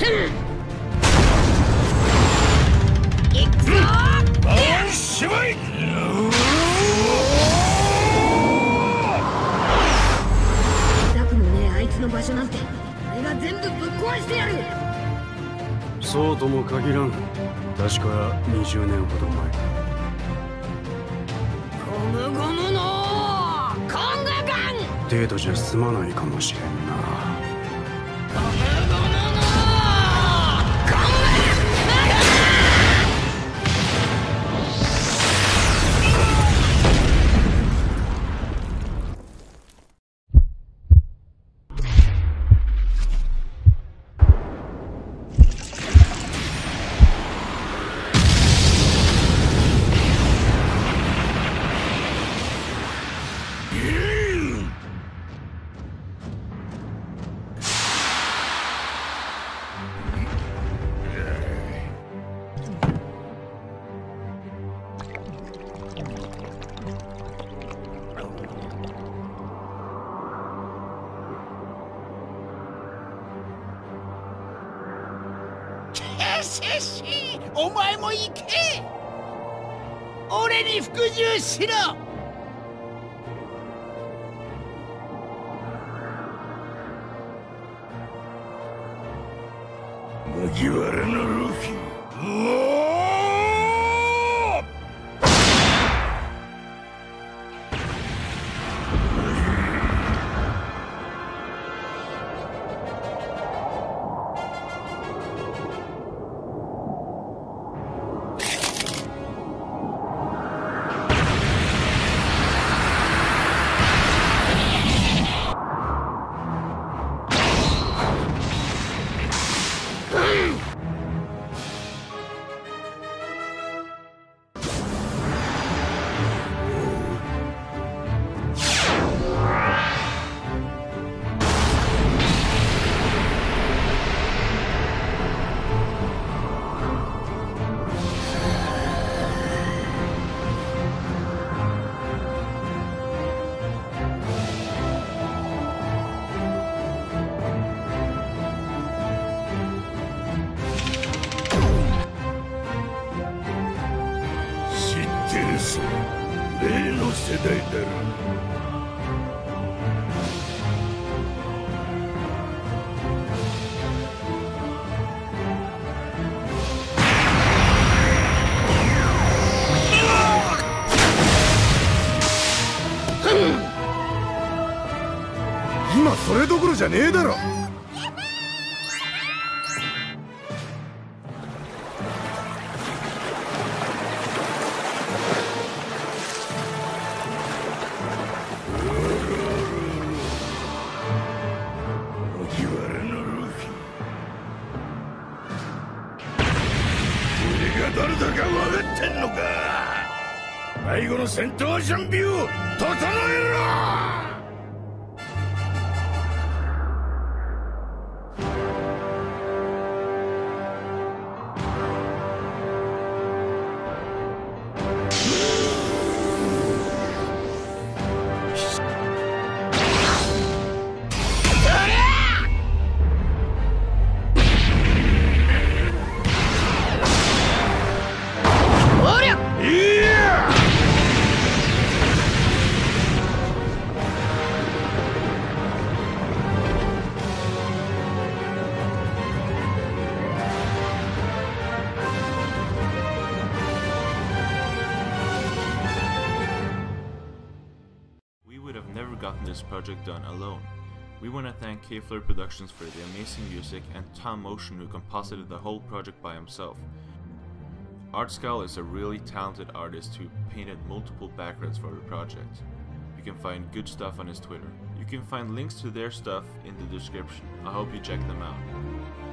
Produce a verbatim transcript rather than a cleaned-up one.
そうとも限らん。確かにじゅうねんほど前。 ゴムゴムのコングガン程度じゃ済まないかもしれんな。 ゴムゴムのコングガンシシお前も行け。俺に服従しろ。麦わらのルフィ、うお例の世代だろ。 今それどころじゃねえだろ。 誰だか分かってんのか。最後の戦闘準備を整えろ。 Never gotten this project done alone. We want to thank K-Fleur Productions for the amazing music and Tom Motion who composited the whole project by himself. Artscal is a really talented artist who painted multiple backgrounds for the project. You can find good stuff on his Twitter. You can find links to their stuff in the description. I hope you check them out.